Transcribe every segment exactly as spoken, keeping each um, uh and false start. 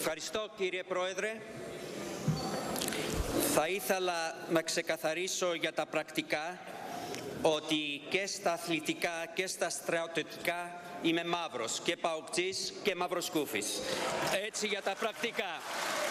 Ευχαριστώ, κύριε Πρόεδρε. Θα ήθελα να ξεκαθαρίσω για τα πρακτικά ότι και στα αθλητικά και στα στρατιωτικά είμαι μαύρος, και παοκτζής και μαυροσκούφης. Έτσι για τα πρακτικά.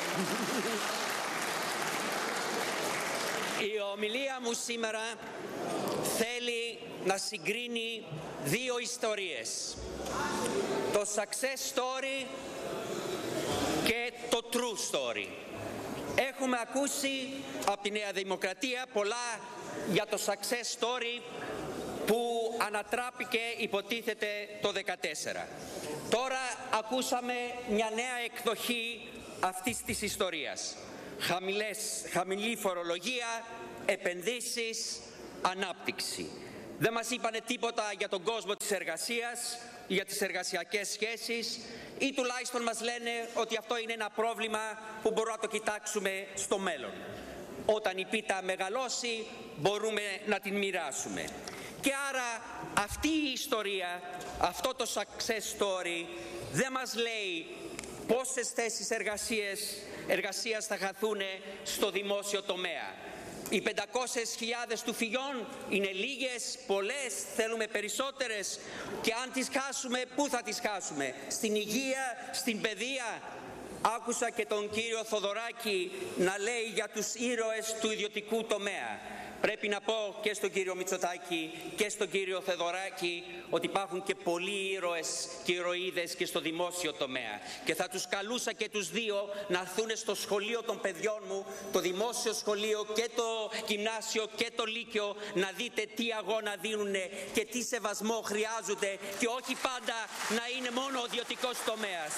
Η ομιλία μου σήμερα θέλει να συγκρίνει δύο ιστορίες. Το success story και το true story. Έχουμε ακούσει από τη Νέα Δημοκρατία πολλά για το success story που ανατράπηκε υποτίθεται το δύο χιλιάδες δεκατέσσερα. Τώρα ακούσαμε μια νέα εκδοχή αυτής της ιστορίας. Χαμηλές, χαμηλή φορολογία, επενδύσεις, ανάπτυξη. Δεν μας είπανε τίποτα για τον κόσμο της εργασίας, για τις εργασιακές σχέσεις, ή τουλάχιστον μας λένε ότι αυτό είναι ένα πρόβλημα που μπορούμε να το κοιτάξουμε στο μέλλον. Όταν η πίτα μεγαλώσει μπορούμε να την μοιράσουμε. Και άρα αυτή η ιστορία, αυτό το success story δεν μας λέει πόσες θέσεις εργασίες, εργασίας θα χαθούν στο δημόσιο τομέα. Οι πεντακόσιες χιλιάδες του Φιόν είναι λίγες, πολλές, θέλουμε περισσότερες, και αν τις χάσουμε, πού θα τις χάσουμε? Στην υγεία, στην παιδεία? Άκουσα και τον κύριο Θοδωράκη να λέει για τους ήρωες του ιδιωτικού τομέα. Πρέπει να πω και στον κύριο Μητσοτάκη και στον κύριο Θοδωράκη ότι υπάρχουν και πολλοί ήρωες και ηρωίδες και στο δημόσιο τομέα. Και θα τους καλούσα και τους δύο να έρθουν στο σχολείο των παιδιών μου, το δημόσιο σχολείο και το γυμνάσιο και το λύκειο, να δείτε τι αγώνα δίνουν και τι σεβασμό χρειάζονται, και όχι πάντα να είναι μόνο ο ιδιωτικός τομέας.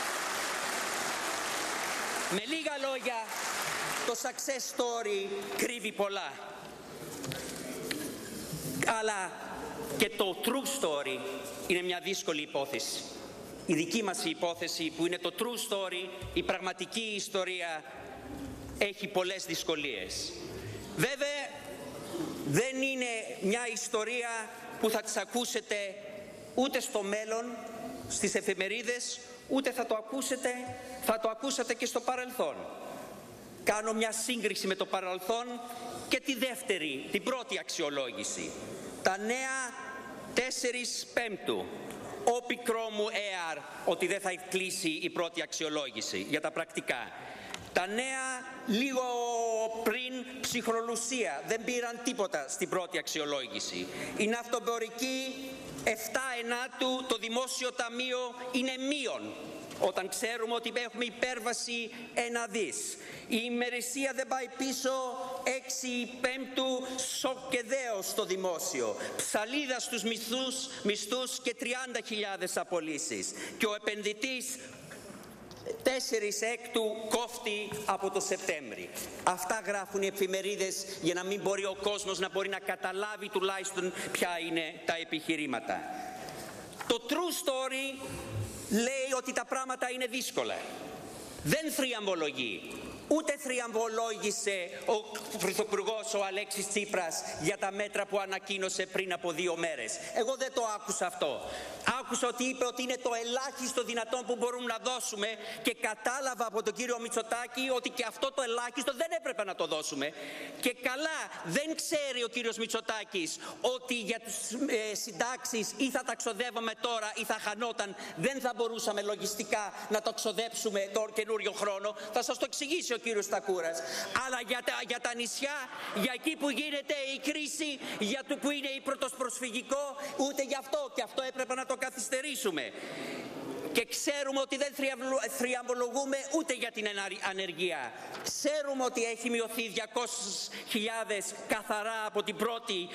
Με λίγα λόγια, το success story κρύβει πολλά. Αλλά και το true story είναι μια δύσκολη υπόθεση. Η δική μας υπόθεση, που είναι το true story, η πραγματική ιστορία, έχει πολλές δυσκολίες. Βέβαια, δεν είναι μια ιστορία που θα τις ακούσετε ούτε στο μέλλον, στις εφημερίδες, ούτε θα το ακούσετε, θα το ακούσατε και στο παρελθόν. Κάνω μια σύγκριση με το παρελθόν και τη δεύτερη, την πρώτη αξιολόγηση. Τα νέα τέσσερις Πέμπτου, όπικρό μου εαρ, ότι δεν θα κλείσει η πρώτη αξιολόγηση για τα πρακτικά. Τα νέα λίγο πριν ψυχρολουσία, δεν πήραν τίποτα στην πρώτη αξιολόγηση. Η ναυτομπορική επτά ενάτου, το δημόσιο ταμείο είναι μείον, όταν ξέρουμε ότι έχουμε υπέρβαση ένα δις. Η ημερησία δεν πάει πίσω, έξι Πέμπτου, σοκ και δέος στο δημόσιο. Ψαλίδα στους μισθούς, μισθούς και τριάντα χιλιάδες απολύσεις. Και ο επενδυτής τέσσερις Έκτου κόφτει από το Σεπτέμβρη. Αυτά γράφουν οι εφημερίδες για να μην μπορεί ο κόσμος να μπορεί να καταλάβει τουλάχιστον ποια είναι τα επιχειρήματα. Το true story λέει ότι τα πράγματα είναι δύσκολα. Δεν θριαμβολογεί. Ούτε θριαμβολόγησε ο πρωθυπουργός ο Αλέξης Τσίπρας για τα μέτρα που ανακοίνωσε πριν από δύο μέρες. Εγώ δεν το άκουσα αυτό. Άκουσα ότι είπε ότι είναι το ελάχιστο δυνατόν που μπορούμε να δώσουμε, και κατάλαβα από τον κύριο Μητσοτάκη ότι και αυτό το ελάχιστο δεν έπρεπε να το δώσουμε. Και καλά, δεν ξέρει ο κύριος Μητσοτάκης ότι για τις ε, συντάξεις ή θα τα ξοδεύαμε τώρα ή θα χανόταν. Δεν θα μπορούσαμε λογιστικά να το ξοδέψουμε τον καινούριο χρόνο. Θα σας το εξηγήσει ο κύριος Στακούρας. Αλλά για τα, για τα νησιά, για εκεί που γίνεται η κρίση, για το που είναι η πρωτοσπροσφυγικό, ούτε γι' αυτό, και αυτό έπρεπε να το καθυστερήσουμε. Και ξέρουμε ότι δεν θριαμβολογούμε ούτε για την ανεργία. Ξέρουμε ότι έχει μειωθεί διακόσιες χιλιάδες καθαρά από την πρώτη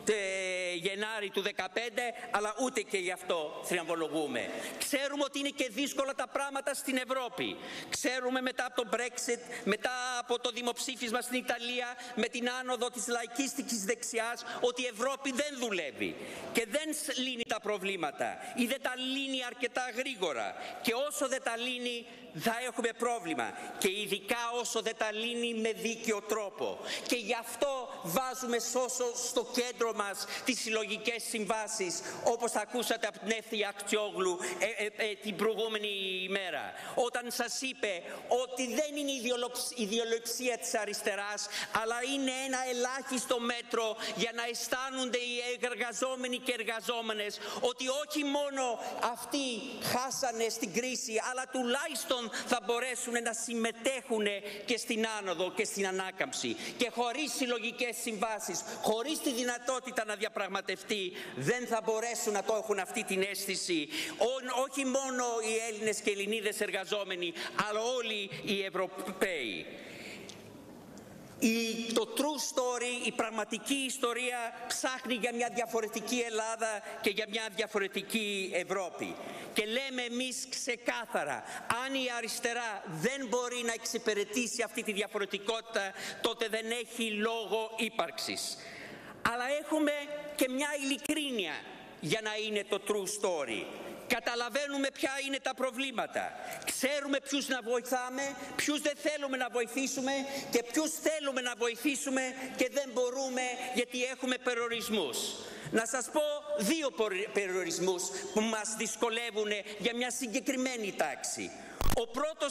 Γενάρη του δεκαπέντε, αλλά ούτε και γι' αυτό θριαμβολογούμε. Ξέρουμε ότι είναι και δύσκολα τα πράγματα στην Ευρώπη. Ξέρουμε μετά από το Brexit, μετά από το δημοψήφισμα στην Ιταλία, με την άνοδο της λαϊκίστικης δεξιάς, ότι η Ευρώπη δεν δουλεύει και δεν λύνει τα προβλήματα ή δεν τα λύνει αρκετά γρήγορα. Και όσο δεν τα λύνει θα έχουμε πρόβλημα, και ειδικά όσο δεν τα λύνει με δίκαιο τρόπο. Και γι' αυτό βάζουμε σώσο στο κέντρο μας τις συλλογικές συμβάσεις, όπως ακούσατε από την Εύθη Αχτσιόγλου ε, ε, ε, την προηγούμενη ημέρα, όταν σας είπε ότι δεν είναι η ιδεολειψία της αριστεράς, αλλά είναι ένα ελάχιστο μέτρο για να αισθάνονται οι εργαζόμενοι και εργαζόμενες ότι όχι μόνο αυτοί χάσανε στην κρίση, αλλά τουλάχιστον θα μπορέσουν να συμμετέχουν και στην άνοδο και στην ανάκαμψη. Και χωρίς συλλογικές συμβάσεις, χωρίς τη δυνατότητα να διαπραγματευτεί, δεν θα μπορέσουν να το έχουν αυτή την αίσθηση Ό, όχι μόνο οι Έλληνες και Ελληνίδες εργαζόμενοι, αλλά όλοι οι Ευρωπαίοι. Η, το true story, η πραγματική ιστορία ψάχνει για μια διαφορετική Ελλάδα και για μια διαφορετική Ευρώπη. Και λέμε εμείς ξεκάθαρα, αν η αριστερά δεν μπορεί να εξυπηρετήσει αυτή τη διαφορετικότητα, τότε δεν έχει λόγο ύπαρξης. Αλλά έχουμε και μια ειλικρίνεια για να είναι το true story. Καταλαβαίνουμε ποια είναι τα προβλήματα. Ξέρουμε ποιους να βοηθάμε, ποιους δεν θέλουμε να βοηθήσουμε και ποιους θέλουμε να βοηθήσουμε και δεν μπορούμε γιατί έχουμε περιορισμούς. Να σας πω δύο περιορισμούς που μας δυσκολεύουν για μια συγκεκριμένη τάξη. Ο πρώτος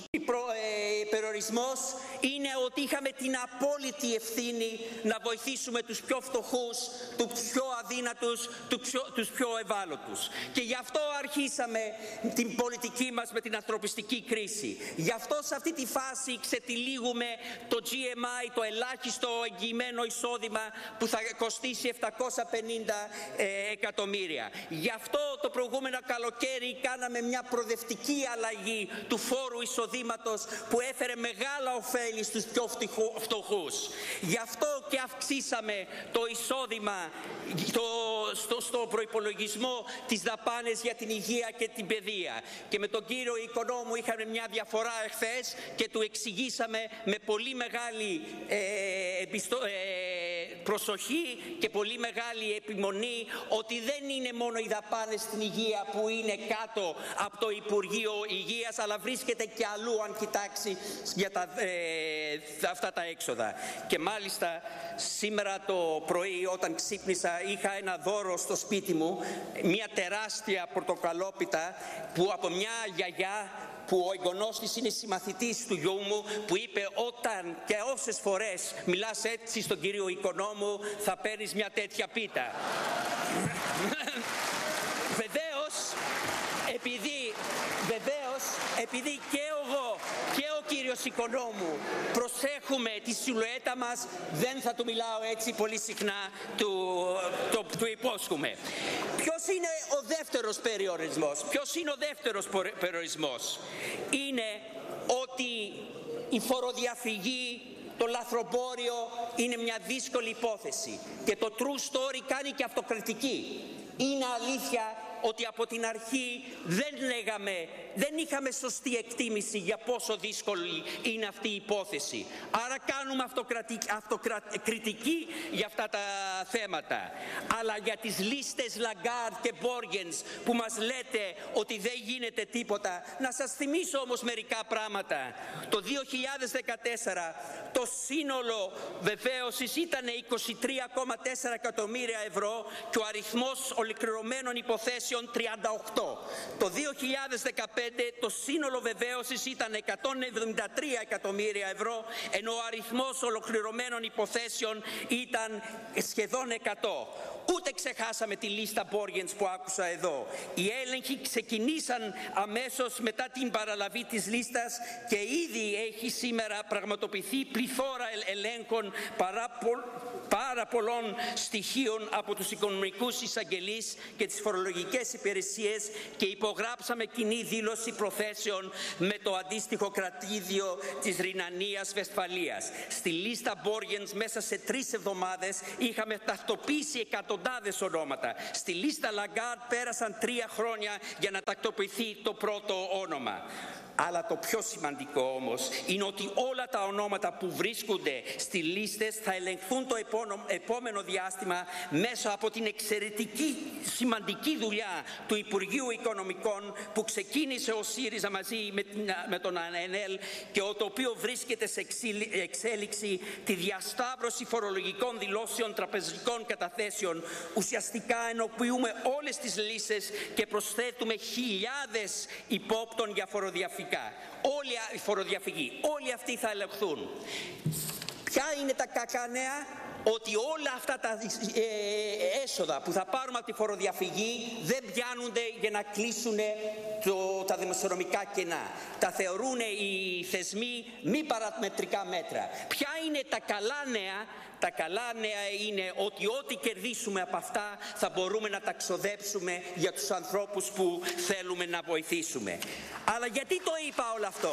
ε, περιορισμός είναι ότι είχαμε την απόλυτη ευθύνη να βοηθήσουμε τους πιο φτωχούς, τους πιο αδύνατους, τους πιο, τους πιο ευάλωτους. Και γι' αυτό αρχίσαμε την πολιτική μας με την ανθρωπιστική κρίση. Γι' αυτό σε αυτή τη φάση ξετυλίγουμε το τζι εμ άι, το ελάχιστο εγγυημένο εισόδημα που θα κοστίσει επτακόσια πενήντα ε, εκατομμύρια. Γι' αυτό το προηγούμενο καλοκαίρι κάναμε μια προοδευτική αλλαγή του φόρου εισοδήματος που έφερε μεγάλα ωφέλη στους πιο φτωχούς. Γι' αυτό και αυξήσαμε το εισόδημα το, στο, στο προϋπολογισμό της δαπάνες για την υγεία και την παιδεία. Και με τον κύριο Οικονόμου είχαμε μια διαφορά εχθές και του εξηγήσαμε με πολύ μεγάλη ε, εμπιστο, ε, προσοχή και πολύ μεγάλη επιμονή ότι δεν είναι μόνο οι δαπάνες στην υγεία που είναι κάτω από το Υπουργείο Υγείας, αλλά βρίσκεται και αλλού αν κοιτάξει για τα, ε, αυτά τα έξοδα. Και μάλιστα σήμερα το πρωί όταν ξύπνησα είχα ένα δώρο στο σπίτι μου, μια τεράστια πορτοκαλόπιτα που από μια γιαγιά που ο εγγονός της είναι συμμαθητής του γιού μου, που είπε όταν και όσες φορές μιλάς έτσι στον κύριο Οικονόμου θα παίρνεις μια τέτοια πίτα. Βεβαίως, επειδή, βεβαίως, επειδή και εγώ και ο κύριος Οικονόμου προσέχουμε τη σιλουέτα μας, δεν θα του μιλάω έτσι πολύ συχνά, του, το, του υπόσχομαι. Ποιος είναι ο δεύτερος περιορισμός? Ποιος είναι ο δεύτερος περιορισμός? Είναι ότι η φοροδιαφυγή, το λαθρομπόριο είναι μια δύσκολη υπόθεση και το true story κάνει και αυτοκριτική. Είναι αλήθεια ότι από την αρχή δεν λέγαμε, δεν είχαμε σωστή εκτίμηση για πόσο δύσκολη είναι αυτή η υπόθεση. Άρα κάνουμε αυτοκριτική για αυτά τα θέματα. Αλλά για τις λίστες Λαγκάρντ και Μπόργενς που μας λέτε ότι δεν γίνεται τίποτα, να σας θυμίσω όμως μερικά πράγματα. Το δύο χιλιάδες δεκατέσσερα το σύνολο βεβαίωσης ήταν είκοσι τρία κόμμα τέσσερα εκατομμύρια ευρώ και ο αριθμός ολοκληρωμένων υποθέσεων τριάντα οκτώ. Το δύο χιλιάδες δεκαπέντε το σύνολο βεβαίωσης ήταν εκατόν εβδομήντα τρία εκατομμύρια ευρώ, ενώ ο αριθμός ολοκληρωμένων υποθέσεων ήταν σχεδόν εκατό. Ούτε ξεχάσαμε τη λίστα Μπόργενς που άκουσα εδώ. Οι έλεγχοι ξεκινήσαν αμέσως μετά την παραλαβή της λίστας και ήδη έχει σήμερα πραγματοποιηθεί πληθώρα ελέγχων παρά, πο, πάρα πολλών στοιχείων από τους οικονομικούς εισαγγελείς και τις φορολογικές υπηρεσίες και υπογράψαμε κοινή δήλωση προθέσεων με το αντίστοιχο κρατήδιο της Ρινανίας Βεσφαλίας. Στη λίστα Μπόργενς μέσα σε τρεις εβδομάδες είχαμε ταυτοποιήσει εκατοντάδες εκατοντάδες ονόματα. Στη λίστα Λαγκάρντ πέρασαν τρία χρόνια για να τακτοποιηθεί το πρώτο όνομα. Αλλά το πιο σημαντικό όμως είναι ότι όλα τα ονόματα που βρίσκονται στις λίστες θα ελεγχθούν το επόμενο διάστημα μέσα από την εξαιρετική σημαντική δουλειά του Υπουργείου Οικονομικών που ξεκίνησε ο ΣΥΡΙΖΑ μαζί με, με τον ΑΝΕΛ και το οποίο βρίσκεται σε εξέλιξη τη διασταύρωση φορολογικών δηλώσεων τραπεζικών καταθέσεων. Ουσιαστικά ενοποιούμε όλες τις λίστες και προσθέτουμε χιλιάδες υπόπτων για φοροδιαφυγή. Όλοι οι φοροδιαφυγοί, όλοι αυτοί θα ελεγχθούν. Ποια είναι τα κακά νέα? Ότι όλα αυτά τα ε, έσοδα που θα πάρουμε από τη φοροδιαφυγή δεν πιάνονται για να κλείσουν το, τα δημοσιονομικά κενά. Τα θεωρούν οι θεσμοί μη παραμετρικά μέτρα. Ποια είναι τα καλά νέα? Τα καλά νέα είναι ότι ό,τι κερδίσουμε από αυτά θα μπορούμε να τα ξοδέψουμε για τους ανθρώπους που θέλουμε να βοηθήσουμε. Αλλά γιατί το είπα όλο αυτό?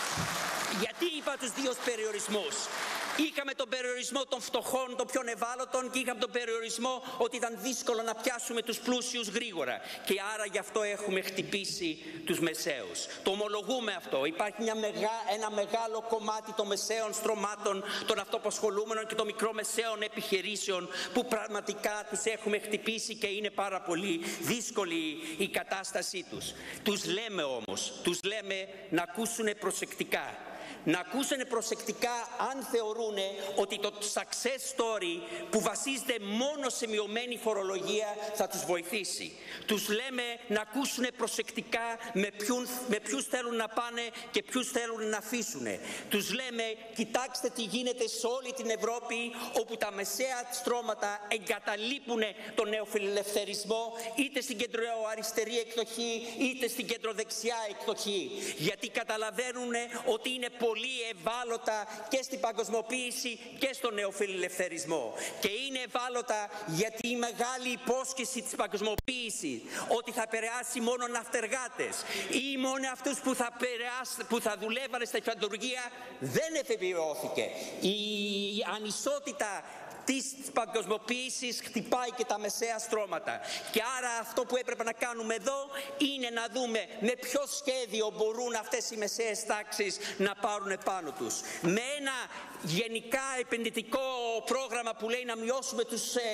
Γιατί είπα τους δύο περιορισμούς? Είχαμε τον περιορισμό των φτωχών, των πιο ευάλωτων, και είχαμε τον περιορισμό ότι ήταν δύσκολο να πιάσουμε τους πλούσιους γρήγορα. Και άρα γι' αυτό έχουμε χτυπήσει τους μεσαίους. Το ομολογούμε αυτό. Υπάρχει μια μεγά, ένα μεγάλο κομμάτι των μεσαίων στρωμάτων, των αυτοαπασχολούμενων και των μικρομεσαίων επιχειρήσεων που πραγματικά τους έχουμε χτυπήσει και είναι πάρα πολύ δύσκολη η κατάστασή τους. Τους λέμε όμως, τους λέμε να ακούσουν προσεκτικά. Να ακούσουν προσεκτικά αν θεωρούν ότι το success story που βασίζεται μόνο σε μειωμένη φορολογία θα τους βοηθήσει. Τους λέμε να ακούσουν προσεκτικά με, ποιον, με ποιους θέλουν να πάνε και ποιους θέλουν να αφήσουν. Τους λέμε κοιτάξτε τι γίνεται σε όλη την Ευρώπη, όπου τα μεσαία στρώματα εγκαταλείπουν τον νεοφιλελευθερισμό είτε στην κεντροαριστερή εκδοχή είτε στην κεντροδεξιά εκδοχή. Γιατί καταλαβαίνουν ότι είναι πολύ ευάλωτα και στην παγκοσμιοποίηση και στον νεοφιλελευθερισμό. Και είναι ευάλωτα γιατί η μεγάλη υπόσχεση της παγκοσμιοποίησης ότι θα επηρεάσει μόνο ναυτεργάτες ή μόνο αυτούς που θα, που θα δουλεύανε στα υφαντουργία δεν επιβεβαιώθηκε. Η ανισότητα της παγκοσμιοποίησης χτυπάει και τα μεσαία στρώματα. Και άρα αυτό που έπρεπε να κάνουμε εδώ είναι να δούμε με ποιο σχέδιο μπορούν αυτές οι μεσαίες τάξεις να πάρουν πάνω τους. Με ένα γενικά επενδυτικό πρόγραμμα που λέει να μειώσουμε τους, ε,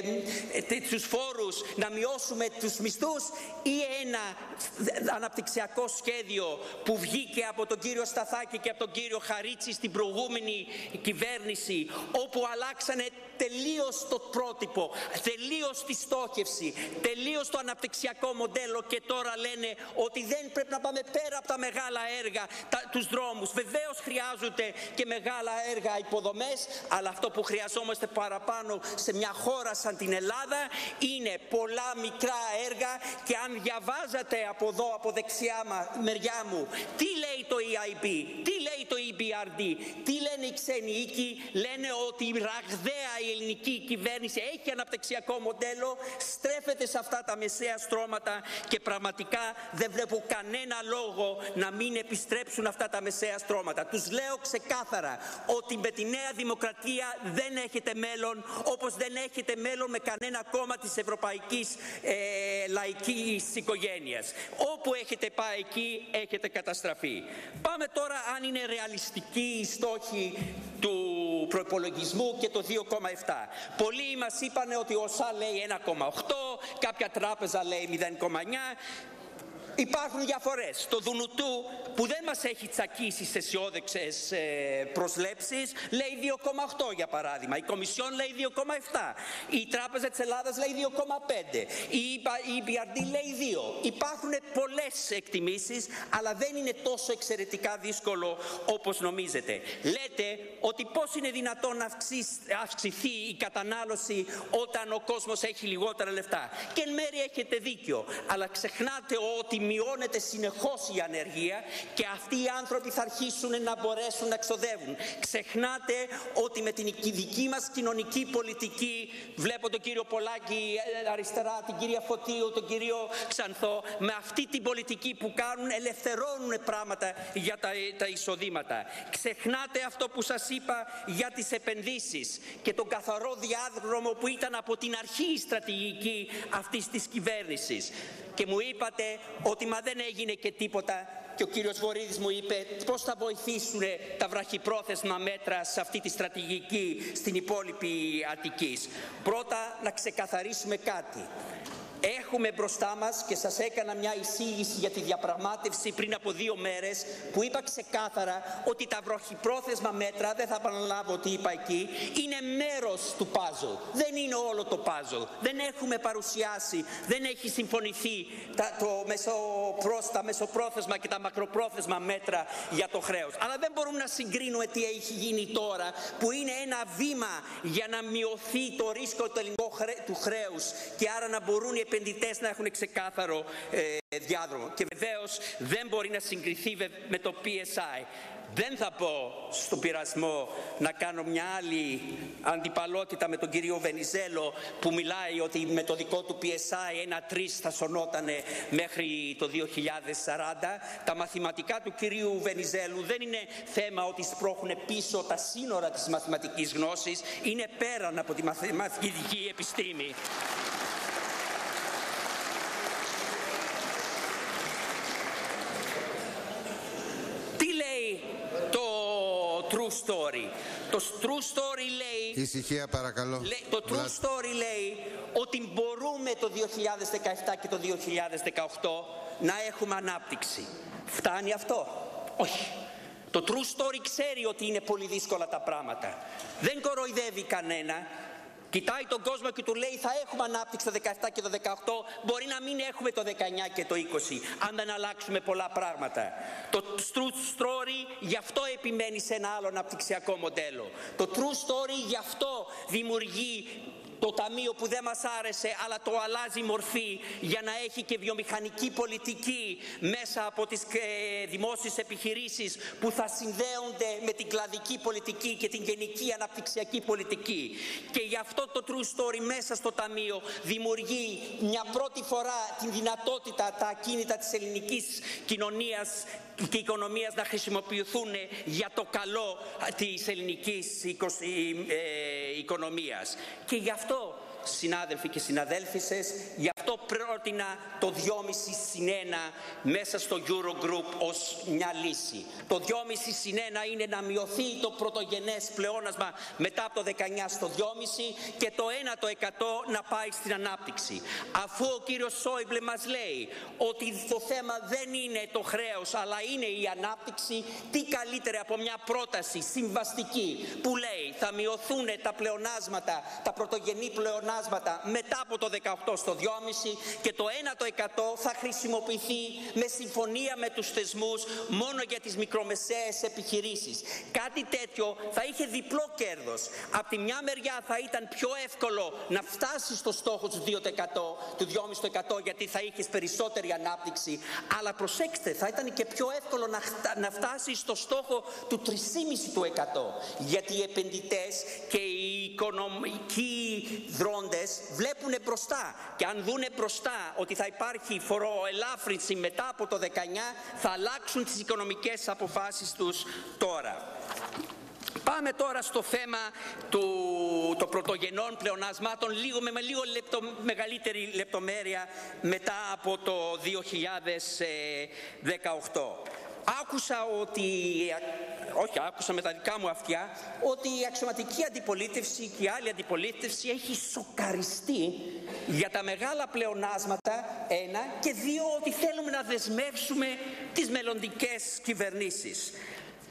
ε, τους φόρους, να μειώσουμε τους μισθούς, ή ένα αναπτυξιακό σχέδιο που βγήκε από τον κύριο Σταθάκη και από τον κύριο Χαρίτση στην προηγούμενη κυβέρνηση, όπου αλλάξανε τελείως το πρότυπο, τελείως τη στόχευση, τελείως το αναπτυξιακό μοντέλο και τώρα λένε ότι δεν πρέπει να πάμε πέρα από τα μεγάλα έργα, τα, τους δρόμους. Βεβαίως χρειάζονται και μεγάλα έργα υποδομές, αλλά αυτό που χρειαζόμαστε παραπάνω σε μια χώρα σαν την Ελλάδα είναι πολλά μικρά έργα. Και αν διαβάζατε από εδώ, από δεξιά μεριά μου, τι λέει το ι άι μπι, τι λέει το ι μπι αρ ντι, τι λένε οι ξένοι οίκοι, λένε ότι η ραγδαία η ελληνική κυβέρνηση έχει αναπτυξιακό μοντέλο, στρέφεται σε αυτά τα μεσαία στρώματα και πραγματικά δεν βλέπω κανένα λόγο να μην επιστρέψουν αυτά τα μεσαία στρώματα. Τους λέω ξεκάθαρα ότι με τη Νέα Δημοκρατία δεν έχετε μέλλον, όπως δεν έχετε μέλλον με κανένα κόμμα της ευρωπαϊκής ε, λαϊκής οικογένειας. Όπου έχετε πάει εκεί έχετε καταστραφεί. Πάμε τώρα αν είναι ρεαλιστική η στόχη του προϋπολογισμού και το δύο κόμμα επτά. Πολλοί μας είπαν ότι ο ΩΣΑ λέει ένα κόμμα οκτώ, κάποια τράπεζα λέει μηδέν κόμμα εννιά. Υπάρχουν διαφορές. Το Δουνουτού που δεν μας έχει τσακίσει σε αισιόδοξες ε, προσλέψεις λέει δύο κόμμα οκτώ για παράδειγμα. Η Κομισιόν λέει δύο κόμμα επτά. Η Τράπεζα της Ελλάδας λέει δύο κόμμα πέντε. Η ι μπι αρ ντι λέει δύο. Υπάρχουν πολλές εκτιμήσεις, αλλά δεν είναι τόσο εξαιρετικά δύσκολο όπως νομίζετε. Λέτε ότι πώς είναι δυνατόν να αυξηθεί η κατανάλωση όταν ο κόσμος έχει λιγότερα λεφτά. Και εν μέρει έχετε δίκιο. Αλλά ξεχνάτε ότι μειώνεται συνεχώς η ανεργία και αυτοί οι άνθρωποι θα αρχίσουν να μπορέσουν να ξοδεύουν. Ξεχνάτε ότι με την δική μας κοινωνική πολιτική, βλέπω τον κύριο Πολάκη αριστερά, την κυρία Φωτίου, τον κύριο Ξανθό, με αυτή την πολιτική που κάνουν ελευθερώνουν πράγματα για τα, τα εισοδήματα. Ξεχνάτε αυτό που σας είπα για τις επενδύσεις και τον καθαρό διάδρομο που ήταν από την αρχή η στρατηγική αυτής της κυβέρνησης. Και μου είπατε ότι μα δεν έγινε και τίποτα. Και ο κύριος Βορίδης μου είπε πώς θα βοηθήσουν τα βραχυπρόθεσμα μέτρα σε αυτή τη στρατηγική στην υπόλοιπη Αττικής. Πρώτα να ξεκαθαρίσουμε κάτι. Έχουμε μπροστά μας, και σας έκανα μια εισήγηση για τη διαπραγμάτευση πριν από δύο μέρες, που είπα ξεκάθαρα ότι τα βραχυπρόθεσμα μέτρα, δεν θα επαναλάβω τι είπα εκεί, είναι μέρος του πάζλ. Δεν είναι όλο το πάζλ. Δεν έχουμε παρουσιάσει, δεν έχει συμφωνηθεί τα, το μεσοπρό, τα μεσοπρόθεσμα και τα μακροπρόθεσμα μέτρα για το χρέος. Αλλά δεν μπορούμε να συγκρίνουμε τι έχει γίνει τώρα, που είναι ένα βήμα για να μειωθεί το ρίσκο του ελληνικού του χρέους και άρα να μπορούν οι επενδυτές να έχουν ξεκάθαρο ε, διάδρομο. Και βεβαίως δεν μπορεί να συγκριθεί με το πι ες άι. Δεν θα πω στον πειρασμό να κάνω μια άλλη αντιπαλότητα με τον κύριο Βενιζέλο που μιλάει ότι με το δικό του πι ες άι ένα τρεις θα σωνότανε μέχρι το δύο χιλιάδες σαράντα. Τα μαθηματικά του κυρίου Βενιζέλου δεν είναι θέμα ότι σπρώχνουν πίσω τα σύνορα της μαθηματικής γνώσης, είναι πέραν από τη μαθηματική επιστήμη. True story. Το true story λέει... Ησυχία παρακαλώ. Λέει, το true Βλάς. story λέει ότι μπορούμε το δύο χιλιάδες δεκαεπτά και το δύο χιλιάδες δεκαοκτώ να έχουμε ανάπτυξη. Φτάνει αυτό? Όχι. Το true story ξέρει ότι είναι πολύ δύσκολα τα πράγματα. Δεν κοροϊδεύει κανένα. Κοιτάει τον κόσμο και του λέει θα έχουμε ανάπτυξη το δεκαεπτά και το δεκαοκτώ, μπορεί να μην έχουμε το δεκαεννιά και το είκοσι, αν δεν αλλάξουμε πολλά πράγματα. Το true story γι' αυτό επιμένει σε ένα άλλο αναπτυξιακό μοντέλο. Το true story γι' αυτό δημιουργεί το ταμείο που δεν μας άρεσε, αλλά το αλλάζει μορφή για να έχει και βιομηχανική πολιτική μέσα από τις ε, δημόσιες επιχειρήσεις που θα συνδέονται με την κλαδική πολιτική και την γενική αναπτυξιακή πολιτική. Και γι' αυτό το true story μέσα στο ταμείο δημιουργεί μια πρώτη φορά την δυνατότητα τα ακίνητα της ελληνικής κοινωνίας και οικονομίας να χρησιμοποιηθούν για το καλό της ελληνικής οικονομίας. Και γι' αυτό, συνάδελφοι και συναδέλφισες, γι' αυτό πρότεινα το δυόμισι συν ένα μέσα στο Eurogroup ως μια λύση. Το δυόμισι συν ένα είναι να μειωθεί το πρωτογενές πλεόνασμα μετά από το δεκαεννιά στο δυόμισι και το ένα τοις εκατό να πάει στην ανάπτυξη. Αφού ο κύριος Σόιμπλε μας λέει ότι το θέμα δεν είναι το χρέος αλλά είναι η ανάπτυξη, τι καλύτερα από μια πρόταση συμβαστική που λέει θα μειωθούν τα πλεονάσματα, τα πρωτογενή πλεονάσματα μετά από το δεκαοκτώ στο δυόμισι και το ένα τοις εκατό θα χρησιμοποιηθεί με συμφωνία με τους θεσμούς μόνο για τις μικρομεσαίες επιχειρήσεις. Κάτι τέτοιο θα είχε διπλό κέρδος. Από τη μια μεριά θα ήταν πιο εύκολο να φτάσει στο στόχο του δύο τοις εκατό, του δυόμισι τοις εκατό γιατί θα είχες περισσότερη ανάπτυξη, αλλά προσέξτε, θα ήταν και πιο εύκολο να, να φτάσει στο στόχο του τρία κόμμα πέντε τοις εκατό γιατί οι επενδυτές και οι οικονομικοί δρόντες βλέπουν μπροστά και αν δούνε μπροστά ότι θα υπάρχει φοροελάφρυνση μετά από το δεκαεννιά θα αλλάξουν τις οικονομικές αποφάσεις τους τώρα. Πάμε τώρα στο θέμα του, των πρωτογενών πλεονασμάτων λίγο, με, με λίγο λεπτο, μεγαλύτερη λεπτομέρεια μετά από το δύο χιλιάδες δεκαοκτώ. Άκουσα ότι, όχι άκουσα με τα δικά μου αυτιά, ότι η αξιωματική αντιπολίτευση και η άλλη αντιπολίτευση έχει σοκαριστεί για τα μεγάλα πλεονάσματα, ένα, και δύο, ότι θέλουμε να δεσμεύσουμε τις μελλοντικές κυβερνήσεις.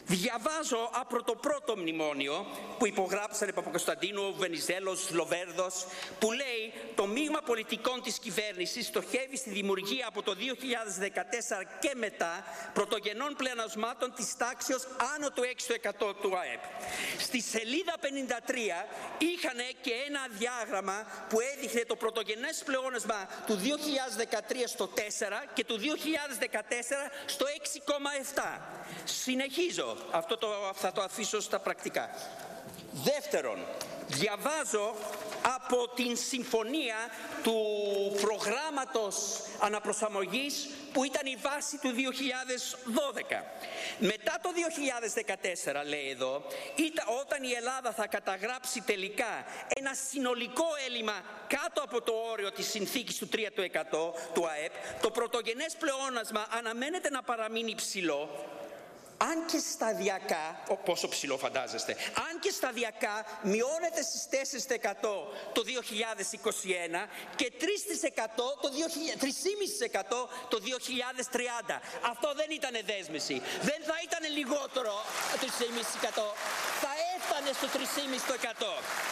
Διαβάζω από το πρώτο μνημόνιο που υπογράψανε Παπακοσταντίνου, Βενιζέλος, Λοβέρδος, που λέει το μείγμα πολιτικών της κυβέρνησης στοχεύει στη δημιουργία από το δύο χιλιάδες δεκατέσσερα και μετά πρωτογενών πλεονασμάτων της τάξεως άνω του έξι τοις εκατό του ΑΕΠ. Στη σελίδα πενήντα τρία είχαν και ένα διάγραμμα που έδειχνε το πρωτογενές πλεόνασμα του δύο χιλιάδες δεκατρία στο τέσσερα και του δύο χιλιάδες δεκατέσσερα στο έξι κόμμα επτά. Συνεχίζω. Αυτό το, θα το αφήσω στα πρακτικά. Δεύτερον, διαβάζω από την συμφωνία του προγράμματος αναπροσαρμογής που ήταν η βάση του δύο χιλιάδες δώδεκα. Μετά το δύο χιλιάδες δεκατέσσερα, λέει εδώ, όταν η Ελλάδα θα καταγράψει τελικά ένα συνολικό έλλειμμα κάτω από το όριο της συνθήκης του τρία τοις εκατό του ΑΕΠ, το πρωτογενές πλεόνασμα αναμένεται να παραμείνει ψηλό, αν και σταδιακά, πόσο ψηλό φαντάζεστε, αν και σταδιακά μειώνεται στις τέσσερα τοις εκατό το δύο χιλιάδες είκοσι ένα και τρία τοις εκατό το τρία κόμμα πέντε τοις εκατό το δύο χιλιάδες τριάντα. Αυτό δεν ήταν δέσμευση. Δεν θα ήταν λιγότερο το τρία κόμμα πέντε τοις εκατό. Θα έφτανε στο τρία κόμμα πέντε τοις εκατό.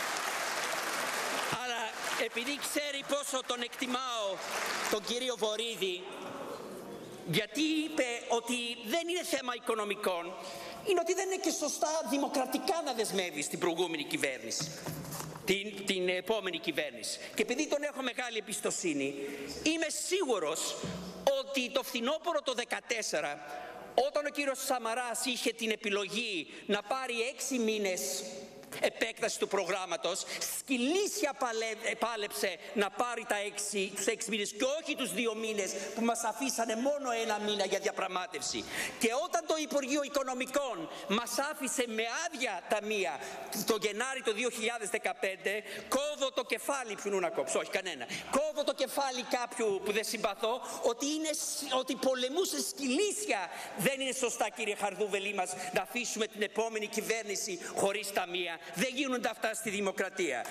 Αλλά επειδή ξέρει πόσο τον εκτιμάω τον κύριο Βορίδη, γιατί είπε ότι δεν είναι θέμα οικονομικών, είναι ότι δεν είναι και σωστά δημοκρατικά να δεσμεύει την προηγούμενη κυβέρνηση, την, την επόμενη κυβέρνηση. Και επειδή τον έχω μεγάλη εμπιστοσύνη, είμαι σίγουρος ότι το φθινόπωρο το δύο χιλιάδες δεκατέσσερα, όταν ο κύριος Σαμαράς είχε την επιλογή να πάρει έξι μήνες επέκταση του προγράμματος, σκυλίσια πάλεψε να πάρει τα έξι, τους έξι μήνες και όχι τους δύο μήνες που μας αφήσανε μόνο ένα μήνα για διαπραγμάτευση. Και όταν το Υπουργείο Οικονομικών μας άφησε με άδεια ταμεία το Γενάρη του δύο χιλιάδες δεκαπέντε, κόβω το κεφάλι, ποιον να κόψω, όχι κανένα, κόβω το κεφάλι κάποιου που δεν συμπαθώ, ότι, είναι, ότι πολεμούσε σκυλίσια. Δεν είναι σωστά, κύριε Χαρδούβελη μας, να αφήσουμε την επόμενη κυβέρνηση χωρίς ταμεία. Δεν γίνονται αυτά στη δημοκρατία.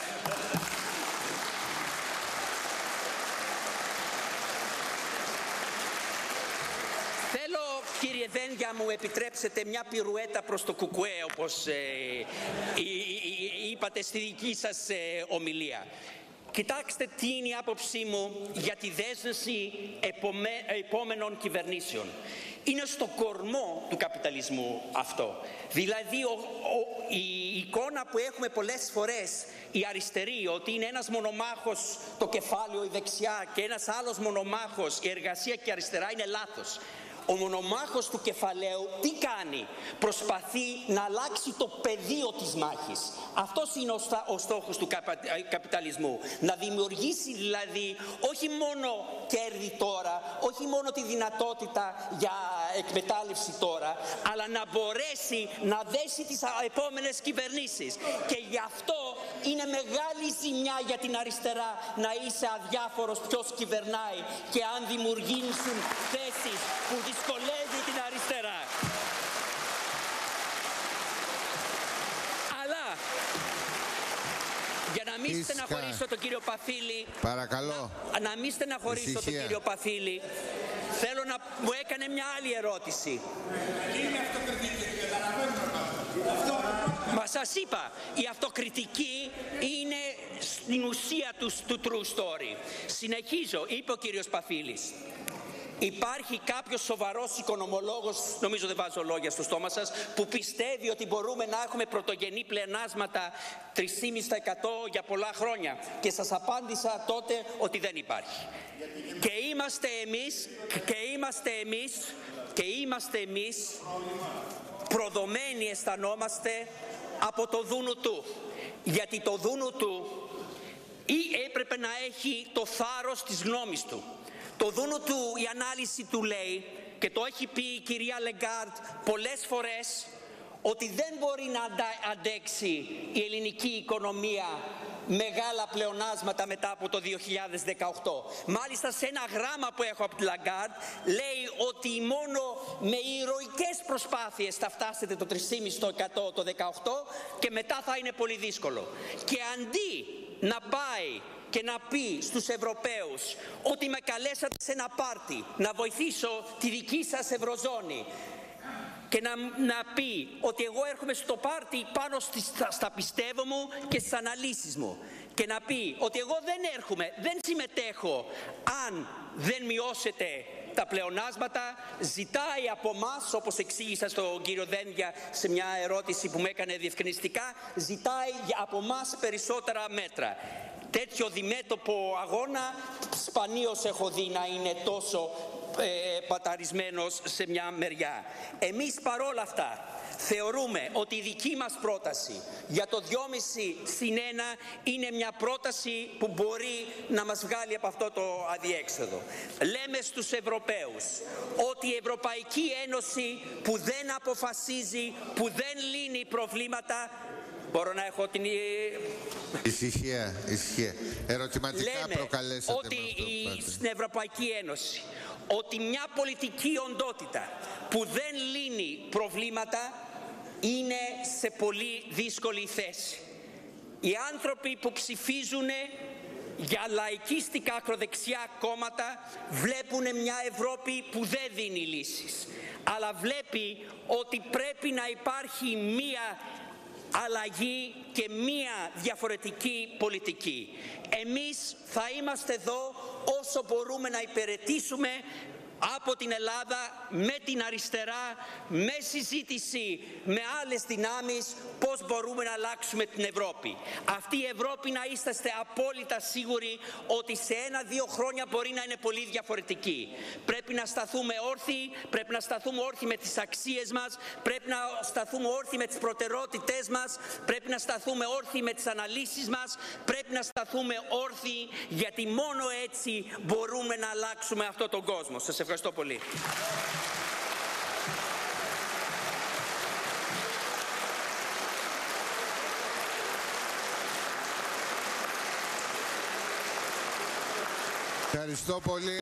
Θέλω, κύριε Δένδια, μου επιτρέψετε μια πυρουέτα προς το Κουκουέ, όπως ε, είπατε στη δική σας ε, ομιλία. Κοιτάξτε τι είναι η άποψή μου για τη δέσμευση επόμενων κυβερνήσεων. Είναι στο κορμό του καπιταλισμού αυτό. Δηλαδή ο, ο, η εικόνα που έχουμε πολλές φορές οι αριστεροί, ότι είναι ένας μονομάχος το κεφάλαιο η δεξιά και ένας άλλος μονομάχος η εργασία και η αριστερά, είναι λάθος. Ο μονομάχος του κεφαλαίου τι κάνει? Προσπαθεί να αλλάξει το πεδίο της μάχης. Αυτός είναι ο, στα, ο στόχος του καπα, καπιταλισμού. Να δημιουργήσει δηλαδή όχι μόνο κέρδη τώρα, όχι μόνο τη δυνατότητα για εκμετάλλευση τώρα, αλλά να μπορέσει να δέσει τις επόμενες κυβερνήσεις. Και γι' αυτό είναι μεγάλη ζημιά για την αριστερά να είσαι αδιάφορος ποιος κυβερνάει και αν δημιουργήσουν θέσεις που δυσκολεύει την αριστερά. Αλλά για να μην Ίσκα. στεναχωρήσω τον κύριο Παφίλη, παρακαλώ, να, να μην στεναχωρήσω ησυχία. τον κύριο Παφίλη, θέλω να μου έκανε μια άλλη ερώτηση. Είναι αυτοκριτική, καταλαβαίνουμε. Μα σας είπα, η αυτοκριτική είναι στην ουσία του, του true story. Συνεχίζω, είπε ο κύριος Παφίλης. Υπάρχει κάποιος σοβαρός οικονομολόγος, νομίζω δεν βάζω λόγια στο στόμα σας, που πιστεύει ότι μπορούμε να έχουμε πρωτογενή πλεονάσματα τρία κόμμα πέντε τοις εκατό για πολλά χρόνια. Και σας απάντησα τότε ότι δεν υπάρχει. Και είμαστε εμείς, και είμαστε εμείς, και είμαστε εμείς προδομένοι αισθανόμαστε από το δούνου του. Γιατί το δούνου του ή έπρεπε να έχει το θάρρος της γνώμης του. Το δούνου του, η ανάλυση του λέει, και το έχει πει η κυρία Λεγκάρντ πολλές φορές, ότι δεν μπορεί να αντέξει η ελληνική οικονομία μεγάλα πλεονάσματα μετά από το δύο χιλιάδες δεκαοκτώ. Μάλιστα σε ένα γράμμα που έχω από τη Λαγκάρντ λέει ότι μόνο με ηρωικές προσπάθειες θα φτάσετε το τρία κόμμα πέντε τοις εκατό το δεκαοκτώ και μετά θα είναι πολύ δύσκολο. Και αντί να πάει και να πει στους Ευρωπαίους ότι με καλέσατε σε ένα πάρτι να βοηθήσω τη δική σας Ευρωζώνη και να, να πει ότι εγώ έρχομαι στο πάρτι πάνω στη, στα, στα πιστεύω μου και στις αναλύσεις μου και να πει ότι εγώ δεν έρχομαι, δεν συμμετέχω αν δεν μειώσετε τα πλεονάσματα, ζητάει από εμάς, όπως εξήγησα στον κύριο Δένδια σε μια ερώτηση που με έκανε διευκρινιστικά, ζητάει από εμάς περισσότερα μέτρα. Τέτοιο διμέτωπο αγώνα σπανίως έχω δει να είναι τόσο ε, παταρισμένος σε μια μεριά. Εμείς παρόλα αυτά θεωρούμε ότι η δική μας πρόταση για το δυόμισι συν ένα είναι μια πρόταση που μπορεί να μας βγάλει από αυτό το αδιέξοδο. Λέμε στους Ευρωπαίους ότι η Ευρωπαϊκή Ένωση που δεν αποφασίζει, που δεν λύνει προβλήματα. Μπορώ να έχω την... Ησυχία, ησυχία. Ερωτηματικά λέμε προκαλέσατε ότι με αυτό, η, στην Ευρωπαϊκή Ένωση ότι μια πολιτική οντότητα που δεν λύνει προβλήματα είναι σε πολύ δύσκολη θέση. Οι άνθρωποι που ψηφίζουν για λαϊκίστικα ακροδεξιά κόμματα βλέπουν μια Ευρώπη που δεν δίνει λύσεις, αλλά βλέπει ότι πρέπει να υπάρχει μια αλλαγή και μία διαφορετική πολιτική. Εμείς θα είμαστε εδώ όσο μπορούμε να υπηρετήσουμε από την Ελλάδα με την αριστερά, με συζήτηση με άλλες δυνάμεις πώς μπορούμε να αλλάξουμε την Ευρώπη. Αυτή η Ευρώπη, να είστε απόλυτα σίγουροι ότι σε ένα-δύο χρόνια μπορεί να είναι πολύ διαφορετική. Πρέπει να σταθούμε όρθιοι, πρέπει να σταθούμε όρθιοι με τις αξίες μας, πρέπει να σταθούμε όρθιοι με τις προτεραιότητές μας, πρέπει να σταθούμε όρθιοι με τις αναλύσεις μας, πρέπει να σταθούμε όρθιοι γιατί μόνο έτσι μπορούμε να αλλάξουμε αυτόν τον κόσμο. Σας ευχαριστώ πολύ. Ευχαριστώ πολύ.